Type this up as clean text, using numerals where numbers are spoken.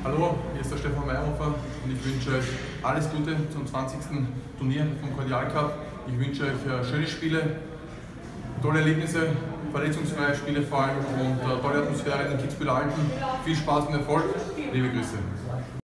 Hallo, hier ist der Stefan Meyerhofer und ich wünsche euch alles Gute zum 20. Turnier vom Cordial Cup. Ich wünsche euch schöne Spiele, tolle Erlebnisse, verletzungsfreie Spiele vor allem und tolle Atmosphäre in den Kitzbühler Alpen. Viel Spaß und Erfolg. Liebe Grüße.